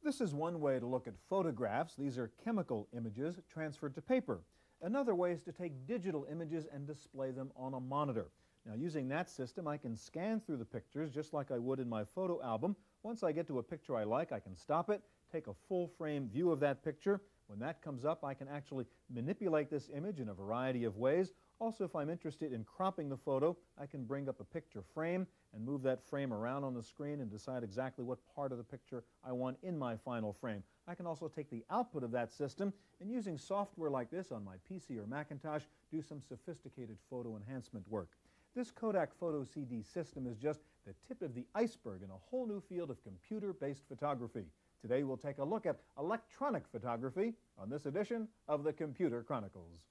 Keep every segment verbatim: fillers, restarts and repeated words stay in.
This is one way to look at photographs. These are chemical images transferred to paper. Another way is to take digital images and display them on a monitor. Now, using that system, I can scan through the pictures just like I would in my photo album. Once I get to a picture I like, I can stop it, take a full-frame view of that picture. When that comes up, I can actually manipulate this image in a variety of ways. Also, if I'm interested in cropping the photo, I can bring up a picture frame and move that frame around on the screen and decide exactly what part of the picture I want in my final frame. I can also take the output of that system and, using software like this on my P C or Macintosh, do some sophisticated photo enhancement work. This Kodak Photo C D system is just the tip of the iceberg in a whole new field of computer-based photography. Today we'll take a look at electronic photography on this edition of the Computer Chronicles.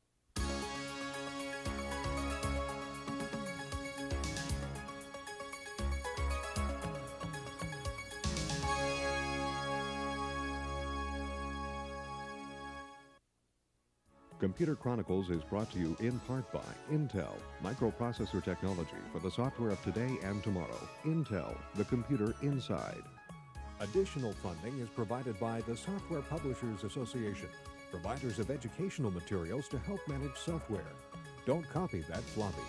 Computer Chronicles is brought to you in part by Intel, microprocessor technology for the software of today and tomorrow. Intel, the computer inside. Additional funding is provided by the Software Publishers Association, providers of educational materials to help manage software. Don't copy that floppy.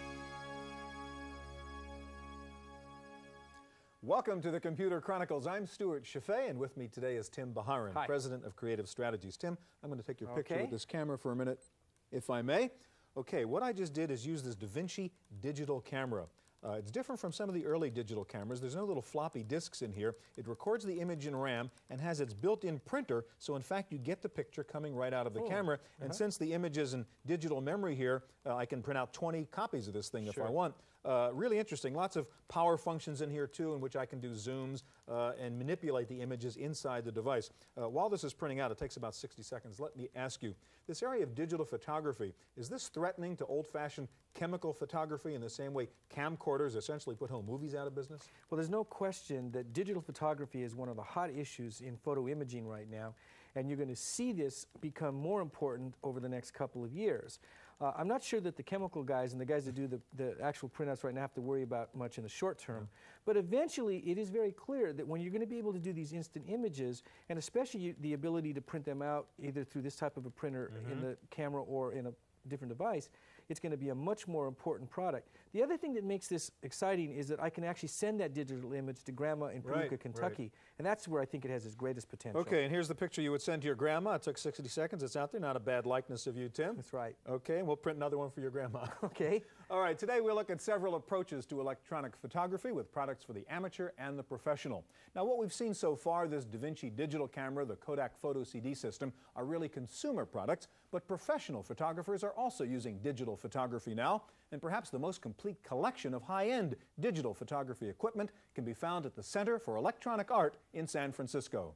Welcome to the Computer Chronicles. I'm Stewart Cheifet, and with me today is Tim Baharin, Hi. President of Creative Strategies. Tim, I'm going to take your picture Okay. with this camera for a minute, if I may. Okay, what I just did is use this DaVinci digital camera. Uh, it's different from some of the early digital cameras. There's no little floppy disks in here. It records the image in RAM and has its built-in printer, so in fact you get the picture coming right out of the Oh, camera. uh-huh. And since the image is in digital memory here, uh, I can print out twenty copies of this thing if Sure. I want. Uh, really interesting. Lots of power functions in here too, in which I can do zooms uh, and manipulate the images inside the device. Uh, while this is printing out, it takes about sixty seconds. Let me ask you, this area of digital photography, is this threatening to old-fashioned chemical photography in the same way camcorders essentially put home movies out of business? Well, there's no question that digital photography is one of the hot issues in photo imaging right now, and you're going to see this become more important over the next couple of years. Uh, I'm not sure that the chemical guys and the guys that do the, the actual printouts right now have to worry about much in the short term, yeah. But eventually it is very clear that when you're going to be able to do these instant images, and especially you, the ability to print them out either through this type of a printer mm-hmm. in the camera or in a different device, it's going to be a much more important product. The other thing that makes this exciting is that I can actually send that digital image to Grandma in Paducah, right, Kentucky, right. and that's where I think it has its greatest potential. Okay, and here's the picture you would send to your grandma. It took sixty seconds. It's out there. Not a bad likeness of you, Tim. That's right. Okay, and we'll print another one for your grandma. Okay. All right, today we'll look at several approaches to electronic photography with products for the amateur and the professional. Now, what we've seen so far, this DaVinci digital camera, the Kodak Photo C D system, are really consumer products, but professional photographers are also using digital photography now, and perhaps the most complete collection of high-end digital photography equipment can be found at the Center for Electronic Art in San Francisco.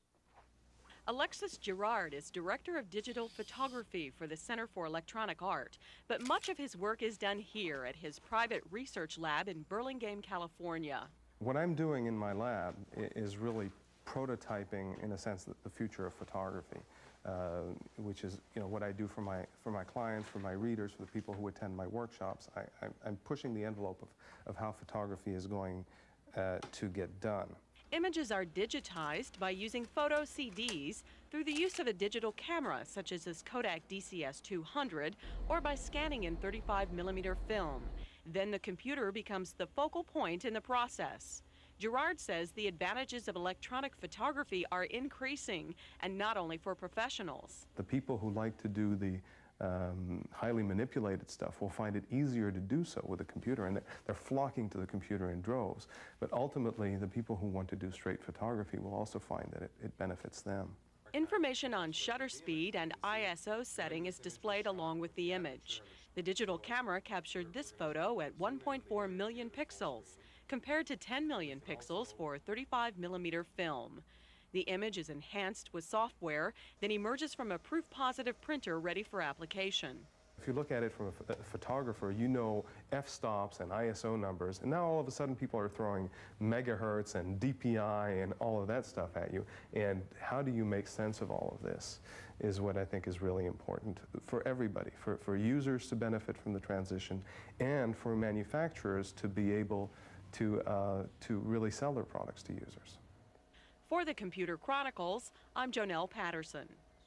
Alexis Girard is Director of Digital Photography for the Center for Electronic Art, but much of his work is done here at his private research lab in Burlingame, California. What I'm doing in my lab is really prototyping, in a sense, the future of photography, uh, which is, you know, what I do for my for my clients, for my readers, for the people who attend my workshops. I, I, I'm pushing the envelope of, of how photography is going uh, to get done. Images are digitized by using photo C Ds through the use of a digital camera, such as this Kodak D C S two hundred, or by scanning in thirty-five millimeter film. Then the computer becomes the focal point in the process. Girard says the advantages of electronic photography are increasing, and not only for professionals. The people who like to do the um, highly manipulated stuff will find it easier to do so with a computer, and they're, they're flocking to the computer in droves. But ultimately, the people who want to do straight photography will also find that it, it benefits them. Information on shutter speed and I S O setting is displayed along with the image. The digital camera captured this photo at one point four million pixels, compared to ten million pixels for thirty-five millimeter film. The image is enhanced with software, then emerges from a proof-positive printer ready for application. If you look at it from a, a photographer, you know f-stops and I S O numbers, and now all of a sudden people are throwing megahertz and D P I and all of that stuff at you. And how do you make sense of all of this is what I think is really important for everybody, for, for users to benefit from the transition, and for manufacturers to be able to, uh, to really sell their products to users. For the Computer Chronicles, I'm Jonelle Patterson.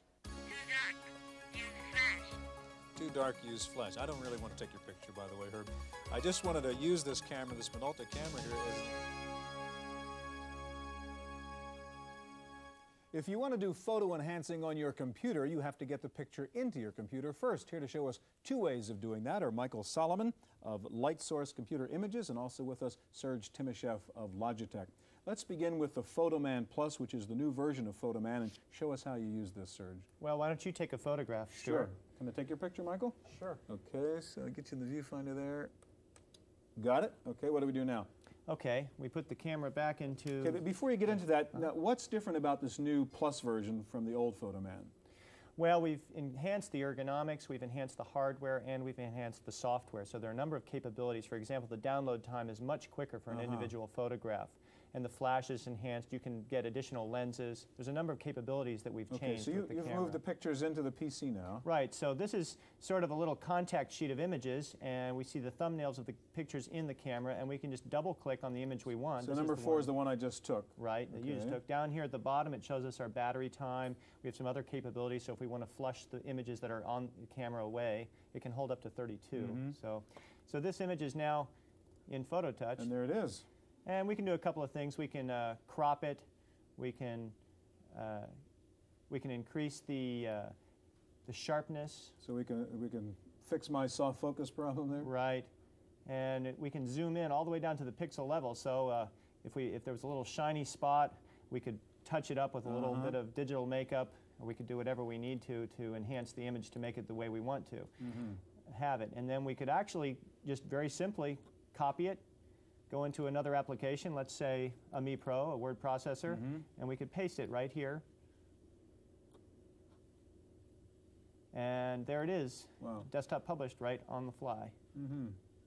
Too dark, use flash. I don't really want to take your picture, by the way, Herb. I just wanted to use this camera, this Minolta camera here, as... If you want to do photo enhancing on your computer, you have to get the picture into your computer first. Here to show us two ways of doing that are Michael Solomon of Light Source Computer Images, and also with us Serge Timoshev of Logitech. Let's begin with the PhotoMan Plus, which is the new version of PhotoMan, and show us how you use this, Serge. Well, why don't you take a photograph, Stuart? Sure. Can I take your picture, Michael? Sure. Okay, so I'll get you in the viewfinder there. Got it? Okay, what do we do now? Okay, we put the camera back into... Okay, but before you get into that, now, what's different about this new Plus version from the old PhotoMan? Well, we've enhanced the ergonomics, we've enhanced the hardware, and we've enhanced the software. So there are a number of capabilities. For example, the download time is much quicker for an Uh-huh. individual photograph. And the flash is enhanced. You can get additional lenses. There's a number of capabilities that we've Okay, changed so you, with the you've camera. moved the pictures into the P C now. Right, so this is sort of a little contact sheet of images, and we see the thumbnails of the pictures in the camera, and we can just double click on the image we want. So This number the four one. is the one I just took. Right, that you just Okay. took. Down here at the bottom, it shows us our battery time. We have some other capabilities, so if we want to flush the images that are on the camera away, it can hold up to thirty-two. Mm-hmm. So, so this image is now in PhotoTouch. And there it is. And we can do a couple of things. We can uh, crop it. We can, uh, we can increase the, uh, the sharpness. So we can, we can fix my soft focus problem there? Right. And it, we can zoom in all the way down to the pixel level. So uh, if, we, if there was a little shiny spot, we could touch it up with a little Uh-huh. bit of digital makeup, or we could do whatever we need to to enhance the image to make it the way we want to Mm-hmm. have it. And then we could actually just very simply copy it, go into another application, let's say a Mi Pro, a word processor, Mm-hmm. and we could paste it right here. And there it is, Wow. desktop published right on the fly. Mm-hmm.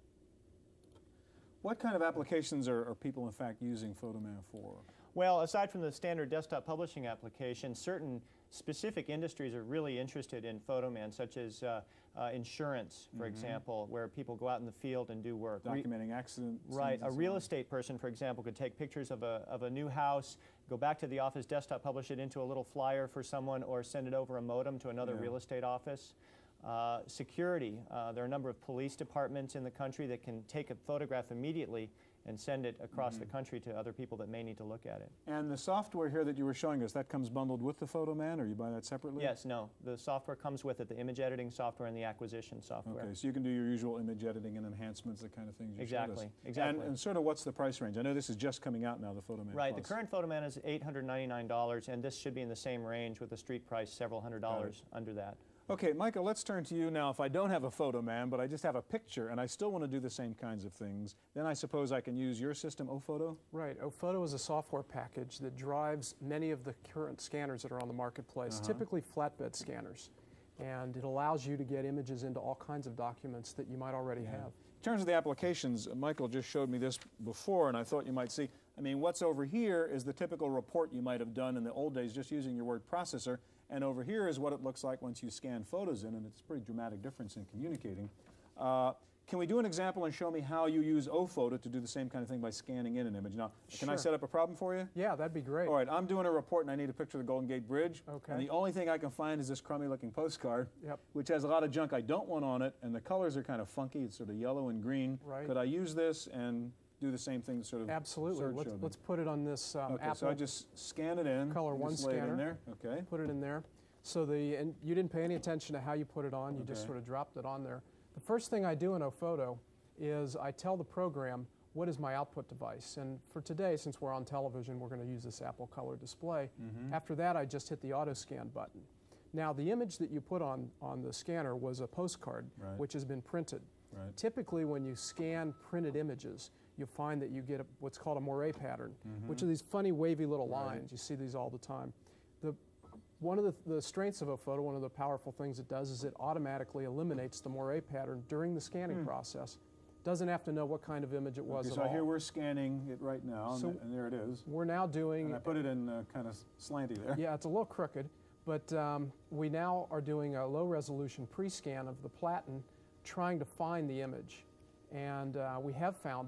What kind of applications are, are people in fact using PhotoMan for? Well, aside from the standard desktop publishing application, certain specific industries are really interested in PhotoMan, such as uh, uh, insurance, for Mhm. example, where people go out in the field and do work. Re- Documenting accidents? Right. A and so real on? estate person, for example, could take pictures of a, of a new house, go back to the office, desktop publish it into a little flyer for someone, or send it over a modem to another Yeah. real estate office. Uh, security. Uh, there are a number of police departments in the country that can take a photograph immediately and send it across the country to other people that may need to look at it. And the software here that you were showing us, that comes bundled with the PhotoMan, or you buy that separately? Yes, no. The software comes with it, the image editing software and the acquisition software. Okay, so you can do your usual image editing and enhancements, the kind of things you Exactly, showed us. exactly. And, and sort of what's the price range? I know this is just coming out now, the PhotoMan Right, Plus. the current PhotoMan is eight hundred ninety-nine dollars, and this should be in the same range with the street price several hundred dollars under that. Okay, Michael, let's turn to you now. If I don't have a PhotoMan, but I just have a picture, and I still want to do the same kinds of things, then I suppose I can use your system, OPhoto? Right. OPhoto is a software package that drives many of the current scanners that are on the marketplace, Uh-huh. typically flatbed scanners. And it allows you to get images into all kinds of documents that you might already have. In terms of the applications, Michael just showed me this before, and I thought you might see. I mean, what's over here is the typical report you might have done in the old days just using your word processor, and over here is what it looks like once you scan photos in, and it's a pretty dramatic difference in communicating. Uh, can we do an example and show me how you use OPhoto to do the same kind of thing by scanning in an image? Now, can I Sure. set up a problem for you? Yeah, that'd be great. All right, I'm doing a report and I need a picture of the Golden Gate Bridge. Okay. And the only thing I can find is this crummy looking postcard, Yep. which has a lot of junk I don't want on it, and the colors are kind of funky. It's sort of yellow and green. Right. Could I use this and do the same thing that sort of Absolutely. Serge Let's, showed me? let's put it on this um, Okay, Apple. so I just scan it in. Color and one just lay it in scanner. there. Okay. Put it in there. So the, and you didn't pay any attention to how you put it on, you just Okay. sort of dropped it on there. The first thing I do in OPhoto is I tell the program what is my output device. And for today, since we're on television, we're going to use this Apple Color display. Mm-hmm. After that, I just hit the auto scan button. Now, the image that you put on, on the scanner was a postcard, Right. which has been printed. Right. Typically, when you scan printed images, you'll find that you get a, what's called a moire pattern, Mm-hmm. which are these funny wavy little Right. lines. You see these all the time. The, one of the, the strengths of OPhoto, one of the powerful things it does is it automatically eliminates the moire pattern during the scanning Hmm. process. Doesn't have to know what kind of image it was Okay, at so all. here we're scanning it right now, and, So th- and there it is. We're now doing, And I put it in uh, kind of slanty there. yeah, it's a little crooked, but um, we now are doing a low resolution pre-scan of the platen, trying to find the image. And uh, we have found it.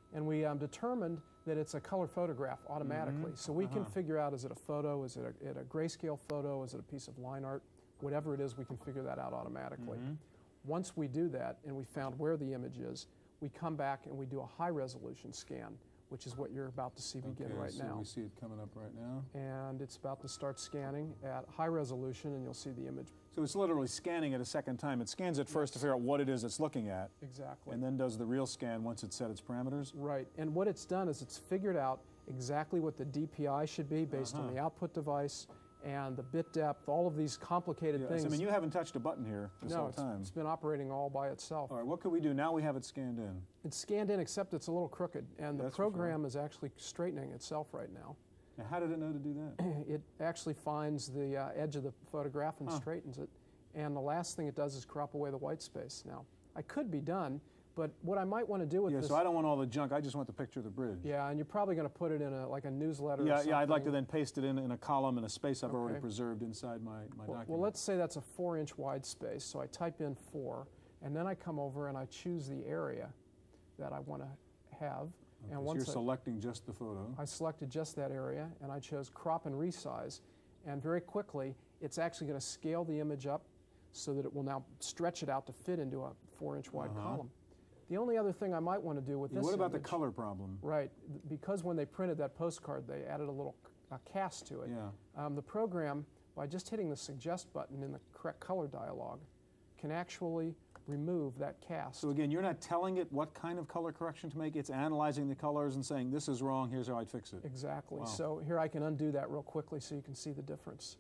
and we um, determined that it's a color photograph automatically. Mm-hmm. So we uh-huh. can figure out, is it a photo, is it a, it a grayscale photo, is it a piece of line art, whatever it is, we can figure that out automatically. Mm-hmm. Once we do that and we found where the image is, we come back and we do a high resolution scan, which is what you're about to see begin okay, right so now. we see it coming up right now. And it's about to start scanning at high resolution, and you'll see the image. So it's literally scanning it a second time. It scans it first to figure out what it is it's looking at. Exactly. And then does the real scan once it's set its parameters? Right. And what it's done is it's figured out exactly what the D P I should be based uh-huh. on the output device and the bit depth, all of these complicated Yes, things. I mean, you haven't touched a button here this no, whole it's, time. it's been operating all by itself. All right, what can we do? Now we have it scanned in. It's scanned in, except it's a little crooked, and the That's for program is actually straightening itself right now. Now, how did it know to do that? It actually finds the uh, edge of the photograph and Huh. straightens it. And the last thing it does is crop away the white space. Now, I could be done, but what I might want to do with Yeah, this... so I don't want all the junk. I just want the picture of the bridge. Yeah, and you're probably going to put it in a like a newsletter or Yeah, something. yeah, I'd like to then paste it in in a column in a space I've already Okay. preserved inside my, my Well, document. well, let's say that's a four-inch wide space. So I type in four, and then I come over and I choose the area that I want to have. Okay, and so once you're I, selecting just the photo. I selected just that area, and I chose crop and resize. And very quickly, it's actually going to scale the image up so that it will now stretch it out to fit into a four-inch wide Uh-huh. column. The only other thing I might want to do with Yeah, this what about image, the color problem? Right, th- because when they printed that postcard, they added a little c- a cast to it. Yeah. Um, the program, by just hitting the suggest button in the correct color dialog, can actually remove that cast. So again, you're not telling it what kind of color correction to make. It's analyzing the colors and saying, this is wrong, here's how I'd fix it. Exactly. Wow. So here I can undo that real quickly so you can see the difference.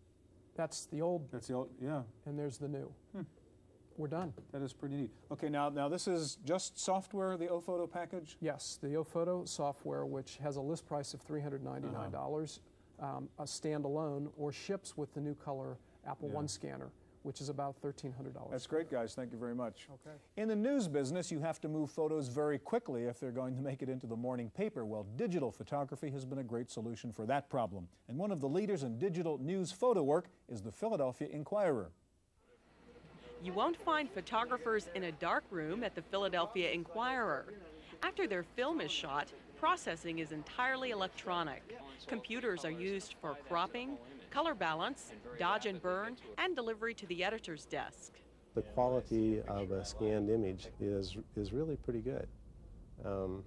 That's the old, That's the old, yeah, and there's the new. Hmm. We're done. that is pretty neat. Okay, now, now this is just software, the O-Photo package? Yes, the O-Photo software, which has a list price of three hundred ninety-nine dollars, Uh-huh. um, a standalone, or ships with the new color Apple Yeah. One scanner, which is about thirteen hundred dollars. That's great, guys. Thank you very much. Okay. In the news business, you have to move photos very quickly if they're going to make it into the morning paper. Well, digital photography has been a great solution for that problem. And one of the leaders in digital news photo work is the Philadelphia Inquirer. You won't find photographers in a dark room at the Philadelphia Inquirer. After their film is shot, processing is entirely electronic. Computers are used for cropping, color balance, dodge and burn, and delivery to the editor's desk. The quality of a scanned image is, is really pretty good. Um,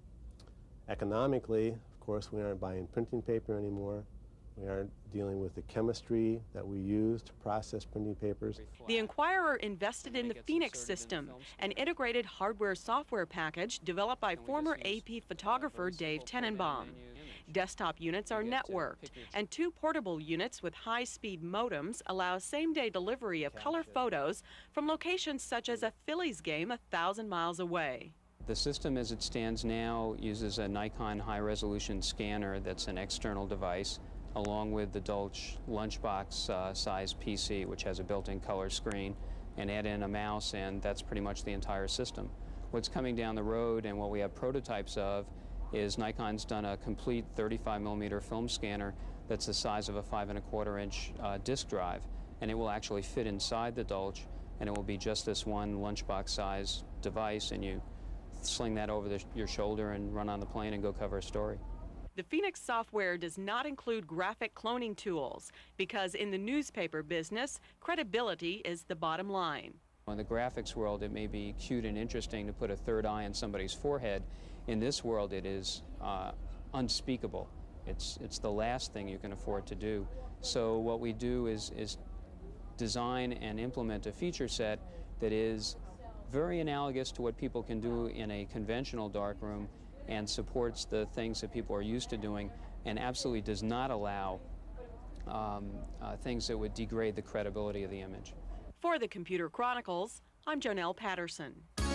economically, of course, we aren't buying printing paper anymore. We aren't dealing with the chemistry that we use to process printing papers. The Inquirer invested in the Phoenix system, an integrated hardware-software package developed by former A P photographer Dave Tenenbaum. Desktop units are networked, and two portable units with high-speed modems allow same-day delivery of color photos from locations such as a Phillies game a thousand miles away. The system as it stands now uses a Nikon high-resolution scanner that's an external device, along with the Dolce lunchbox uh, size P C, which has a built-in color screen, and add in a mouse, and that's pretty much the entire system. What's coming down the road and what we have prototypes of is Nikon's done a complete thirty-five millimeter film scanner that's the size of a five and a quarter inch uh, disk drive, and it will actually fit inside the Dolce, and it will be just this one lunchbox size device, and you sling that over the, your shoulder and run on the plane and go cover a story. The Phoenix software does not include graphic cloning tools because in the newspaper business, credibility is the bottom line. In the graphics world, it may be cute and interesting to put a third eye on somebody's forehead. In this world, it is uh, unspeakable. It's, it's the last thing you can afford to do. So what we do is, is design and implement a feature set that is very analogous to what people can do in a conventional darkroom and supports the things that people are used to doing and absolutely does not allow um, uh, things that would degrade the credibility of the image. For the Computer Chronicles, I'm Jonelle Patterson.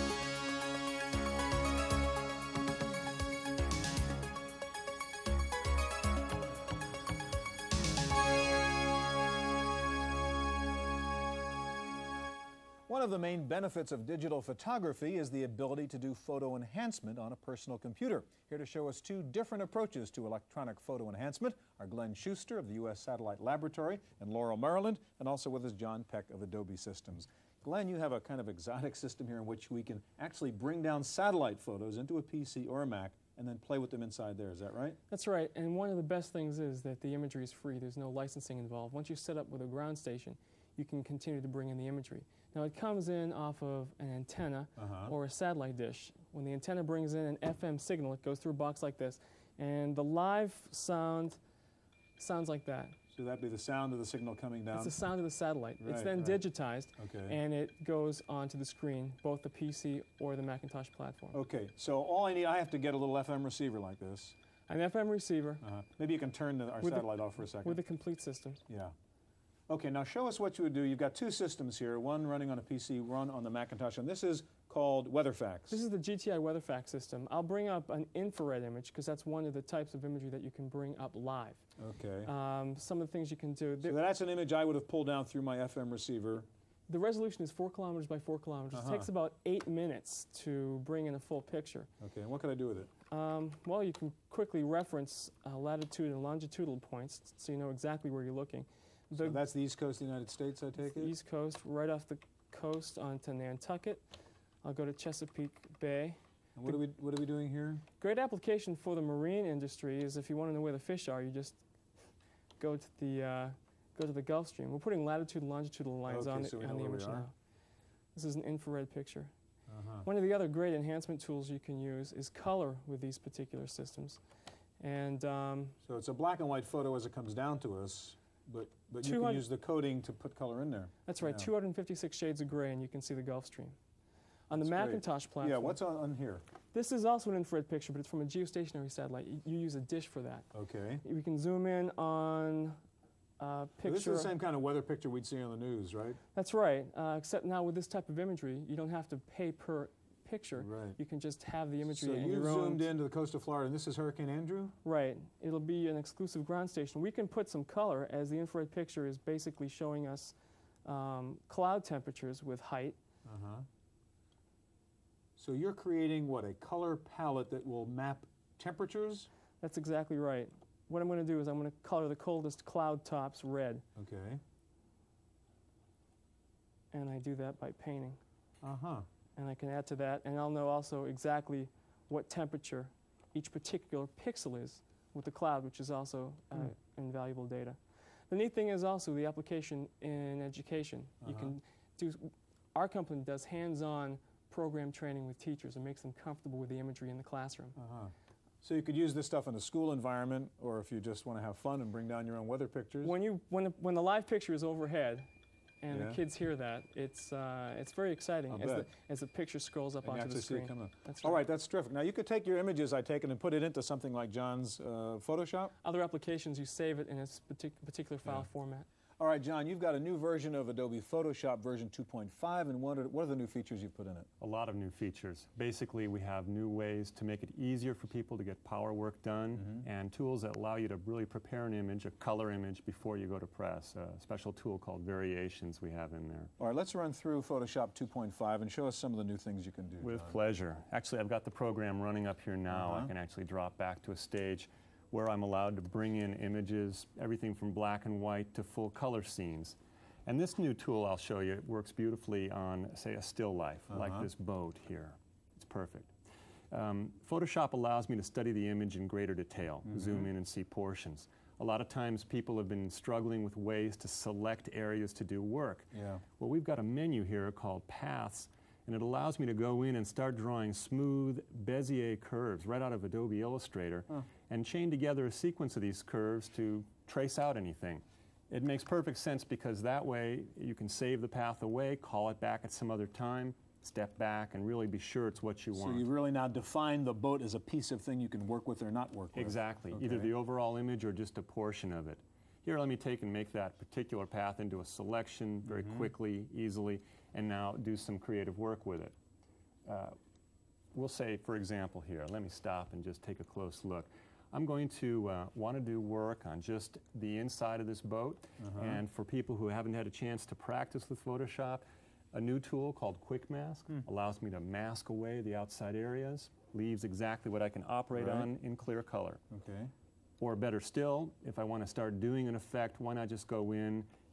One of the main benefits of digital photography is the ability to do photo enhancement on a personal computer. Here to show us two different approaches to electronic photo enhancement are Glenn Schuster of the U S Satellite Laboratory in Laurel, Maryland, and also with us John Peck of Adobe Systems. Glenn, you have a kind of exotic system here in which we can actually bring down satellite photos into a P C or a Mac and then play with them inside there. Is that right? That's right. And one of the best things is that the imagery is free. There's no licensing involved. Once you set up with a ground station, you can continue to bring in the imagery. Now, it comes in off of an antenna uh-huh. or a satellite dish. When the antenna brings in an F M signal, it goes through a box like this, and the live sound sounds like that. So that'd be the sound of the signal coming down? It's the sound of the satellite. Right, it's then right. digitized, okay. and it goes onto the screen, both the P C or the Macintosh platform. Okay, so all I need, I have to get a little F M receiver like this. An F M receiver. Uh-huh. Maybe you can turn the, our with satellite the, off for a second. With a complete system. Yeah. Okay, now show us what you would do. You've got two systems here, one running on a P C, one on the Macintosh, and this is called WeatherFax. This is the G T I WeatherFax system. I'll bring up an infrared image because that's one of the types of imagery that you can bring up live. Okay. Um, some of the things you can do. So that's an image I would have pulled down through my F M receiver. The resolution is four kilometers by four kilometers. Uh-huh. It takes about eight minutes to bring in a full picture. Okay, and what can I do with it? Um, well, you can quickly reference uh, latitude and longitudinal points so you know exactly where you're looking. The, so that's the East Coast of the United States, I take it? East Coast, right off the coast onto Nantucket. I'll go to Chesapeake Bay. And what, are we, what are we doing here? Great application for the marine industry is if you want to know where the fish are, you just go to the, uh, go to the Gulf Stream. We're putting latitude and longitudinal lines okay, on, so the, on the image now. This is an infrared picture. Uh-huh. One of the other great enhancement tools you can use is color with these particular systems. And um, so it's a black and white photo as it comes down to us, but, but you can use the coding to put color in there. That's right, yeah. two hundred fifty-six shades of gray, and you can see the Gulf Stream. On the That's Macintosh great. platform. Yeah, what's on, on here? This is also an infrared picture, but it's from a geostationary satellite. You, you use a dish for that. Okay. We can zoom in on a picture. So this is the same kind of weather picture we'd see on the news, right? That's right, uh, except now with this type of imagery, you don't have to pay per picture. Right. You can just have the imagery so in you your own. zoomed into the coast of Florida, and this is Hurricane Andrew? Right. It'll be an exclusive ground station. We can put some color, as the infrared picture is basically showing us um, cloud temperatures with height. Uh-huh. So you're creating, what, a color palette that will map temperatures? That's exactly right. What I'm going to do is I'm going to color the coldest cloud tops red. Okay. And I do that by painting. Uh-huh. And I can add to that, and I'll know also exactly what temperature each particular pixel is with the cloud, which is also uh, mm. invaluable data. The neat thing is also the application in education. Uh-huh. You can do, our company does hands-on program training with teachers and makes them comfortable with the imagery in the classroom. Uh-huh. So you could use this stuff in a school environment, or if you just want to have fun and bring down your own weather pictures. When you when the, when the live picture is overhead, and yeah. the kids hear that, it's uh, it's very exciting I'll as bet. the as the picture scrolls up and onto you the screen. See it come that's right. All right. right, that's terrific. Now you could take your images I've taken and put it into something like John's uh, Photoshop. Other applications, you save it in a partic particular file yeah. format. All right, John, you've got a new version of Adobe Photoshop version two point five, and what are, what are the new features you've put in it? A lot of new features. Basically, we have new ways to make it easier for people to get power work done, mm-hmm. and tools that allow you to really prepare an image, a color image, before you go to press. A special tool called Variations we have in there. All right, let's run through Photoshop two point five and show us some of the new things you can do. With John. pleasure. Actually, I've got the program running up here now. Uh-huh. I can actually drop back to a stage where I'm allowed to bring in images, everything from black and white to full color scenes. And this new tool I'll show you works beautifully on, say, a still life, uh-huh. like this boat here. It's perfect. Um, Photoshop allows me to study the image in greater detail, mm-hmm. zoom in and see portions. A lot of times people have been struggling with ways to select areas to do work. Yeah. Well, we've got a menu here called Paths, and it allows me to go in and start drawing smooth Bezier curves right out of Adobe Illustrator huh. and chain together a sequence of these curves to trace out anything. It makes perfect sense because that way you can save the path away, call it back at some other time, step back, and really be sure it's what you so want. So you really now define the boat as a piece of thing you can work with or not work with. Exactly. Okay. Either the overall image or just a portion of it. Here, let me take and make that particular path into a selection very mm-hmm. quickly, easily, and now do some creative work with it. Uh, we'll say, for example here, let me stop and just take a close look. I'm going to uh, want to do work on just the inside of this boat, uh-huh. and for people who haven't had a chance to practice with Photoshop, a new tool called Quick Mask mm. allows me to mask away the outside areas, leaves exactly what I can operate right. on in clear color. Okay. Or better still, if I want to start doing an effect, why not just go in,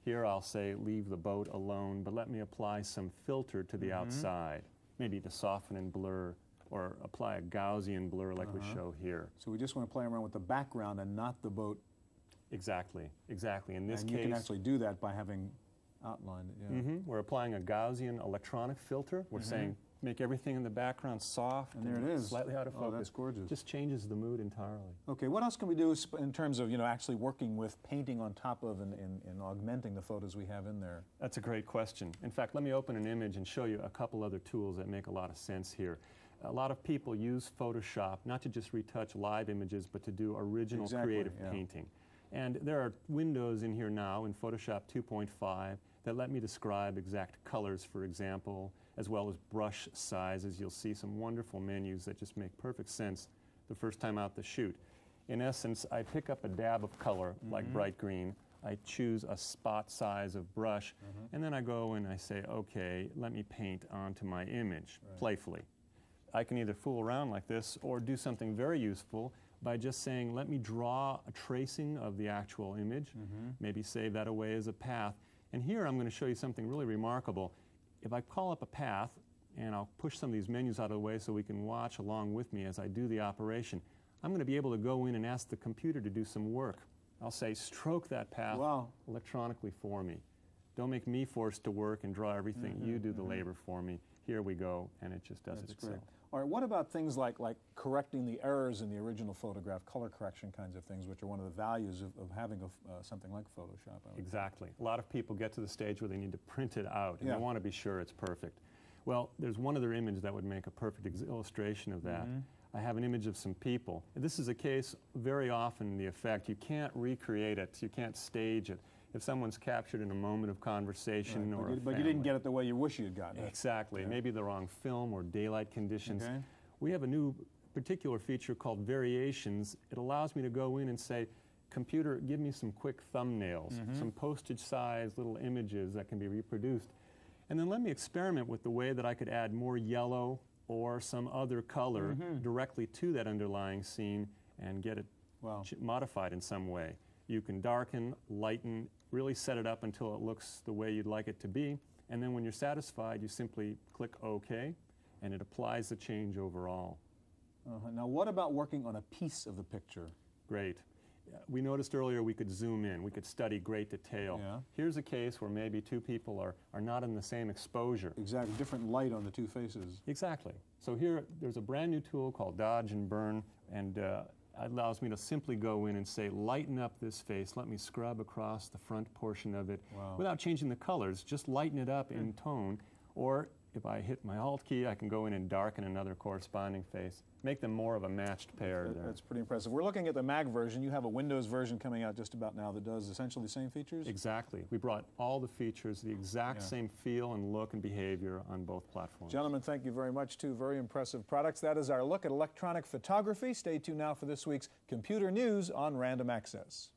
Here I'll say leave the boat alone, but let me apply some filter to the mm-hmm. outside, maybe to soften and blur, or apply a Gaussian blur like uh-huh. we show here. So we just want to play around with the background and not the boat. Exactly, exactly. In this and case, you can actually do that by having outlined it. Yeah. Mm-hmm. We're applying a Gaussian electronic filter. We're mm-hmm. saying make everything in the background soft and, and there it is, slightly out of focus. Oh, that's gorgeous. Just changes the mood entirely. Okay, what else can we do in terms of, you know, actually working with painting on top of and, and, and augmenting the photos we have in there? That's a great question. In fact, let me open an image and show you a couple other tools that make a lot of sense here. A lot of people use Photoshop not to just retouch live images, but to do original exactly, creative yeah. painting. And there are windows in here now in Photoshop two point five that let me describe exact colors, for example, as well as brush sizes. You'll see some wonderful menus that just make perfect sense the first time out the chute. In essence, I pick up a dab of color, mm-hmm. like bright green. I choose a spot size of brush, mm-hmm. and then I go and I say, okay, let me paint onto my image, right. playfully. I can either fool around like this or do something very useful by just saying, let me draw a tracing of the actual image, mm-hmm. maybe save that away as a path. And here I'm going to show you something really remarkable. If I call up a path, and I'll push some of these menus out of the way so we can watch along with me as I do the operation, I'm going to be able to go in and ask the computer to do some work. I'll say, stroke that path wow. electronically for me. Don't make me forced to work and draw everything. Mm-hmm, you do the mm-hmm. labor for me. Here we go, and it just does That's it itself. Great. All right, what about things like, like correcting the errors in the original photograph, color correction kinds of things, which are one of the values of, of having a, uh, something like Photoshop? Exactly. A lot of people get to the stage where they need to print it out, and yeah. they want to be sure it's perfect. Well, there's one other image that would make a perfect ex illustration of that. Mm-hmm. I have an image of some people. This is a case very often the effect, you can't recreate it, you can't stage it. If someone's captured in a moment of conversation right. or but, you, a but you didn't get it the way you wish you had gotten it. Exactly. Yeah. Maybe the wrong film or daylight conditions. Okay. We have a new particular feature called variations. It allows me to go in and say, computer, give me some quick thumbnails, mm-hmm. some postage-sized little images that can be reproduced. And then let me experiment with the way that I could add more yellow or some other color mm-hmm. directly to that underlying scene and get it wow. modified in some way. You can darken, lighten, really set it up until it looks the way you'd like it to be. And then when you're satisfied, you simply click OK, and it applies the change overall. Uh-huh. Now, what about working on a piece of the picture? Great. We noticed earlier we could zoom in. We could study great detail. Yeah. Here's a case where maybe two people are, are not in the same exposure. Exactly. Different light on the two faces. Exactly. So here, there's a brand new tool called Dodge and Burn, and uh, it allows me to simply go in and say, lighten up this face. Let me scrub across the front portion of it wow. without changing the colors. Just lighten it up in tone. Or if I hit my Alt key, I can go in and darken another corresponding face. Make them more of a matched pair. That, there. That's pretty impressive. We're looking at the Mac version. You have a Windows version coming out just about now that does essentially the same features? Exactly. We brought all the features, the exact yeah. same feel and look and behavior on both platforms. Gentlemen, thank you very much. Two very impressive products. That is our look at electronic photography. Stay tuned now for this week's Computer News on Random Access.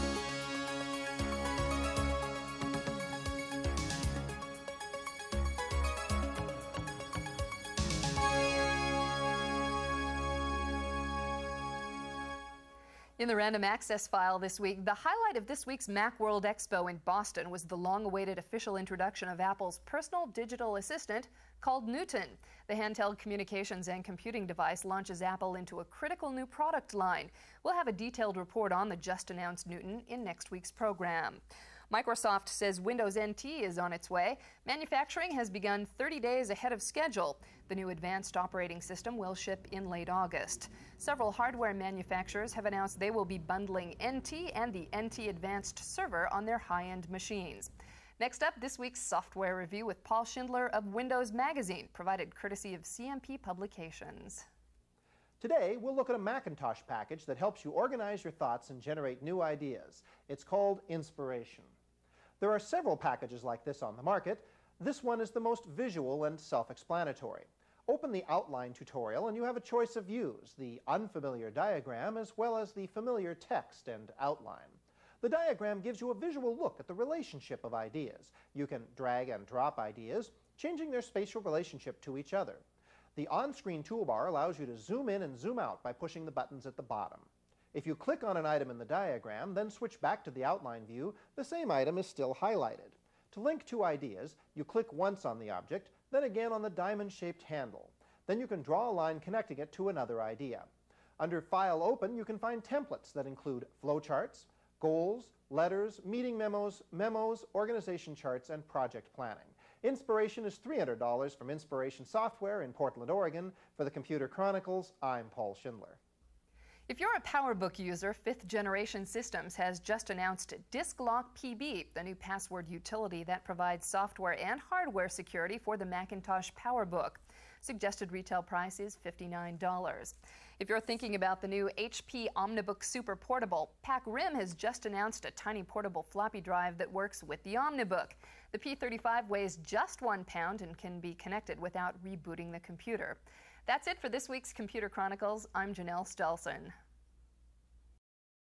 In the Random Access file this week, the highlight of this week's Macworld Expo in Boston was the long-awaited official introduction of Apple's personal digital assistant called Newton. The handheld communications and computing device launches Apple into a critical new product line. We'll have a detailed report on the just-announced Newton in next week's program. Microsoft says Windows N T is on its way. Manufacturing has begun thirty days ahead of schedule. The new advanced operating system will ship in late August. Several hardware manufacturers have announced they will be bundling N T and the N T Advanced Server on their high-end machines. Next up, this week's software review with Paul Schindler of Windows Magazine, provided courtesy of C M P Publications. Today, we'll look at a Macintosh package that helps you organize your thoughts and generate new ideas. It's called Inspiration. There are several packages like this on the market. This one is the most visual and self-explanatory. Open the outline tutorial and you have a choice of views, the unfamiliar diagram as well as the familiar text and outline. The diagram gives you a visual look at the relationship of ideas. You can drag and drop ideas, changing their spatial relationship to each other. The on-screen toolbar allows you to zoom in and zoom out by pushing the buttons at the bottom. If you click on an item in the diagram, then switch back to the outline view, the same item is still highlighted. To link two ideas, you click once on the object, then again on the diamond-shaped handle. Then you can draw a line connecting it to another idea. Under File Open, you can find templates that include flowcharts, goals, letters, meeting memos, memos, organization charts, and project planning. Inspiration is three hundred dollars from Inspiration Software in Portland, Oregon. For the Computer Chronicles, I'm Paul Schindler. If you're a PowerBook user, Fifth Generation Systems has just announced DiskLock P B, the new password utility that provides software and hardware security for the Macintosh PowerBook. Suggested retail price is fifty-nine dollars. If you're thinking about the new H P OmniBook Super Portable, Pac Rim has just announced a tiny portable floppy drive that works with the OmniBook. The P thirty-five weighs just one pound and can be connected without rebooting the computer. That's it for this week's Computer Chronicles. I'm Janelle Stelson.